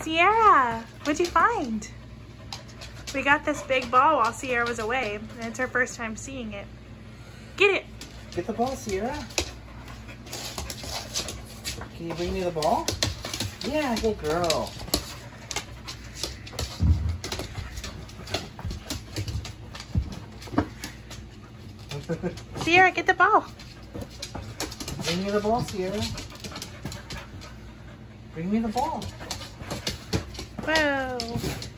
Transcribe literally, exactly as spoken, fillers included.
Sierra, what'd you find? We got this big ball while Sierra was away, and it's her first time seeing it. Get it. Get the ball, Sierra. Can you bring me the ball? Yeah, good girl. Sierra, get the ball. Bring me the ball, Sierra. Bring me the ball. Whoa.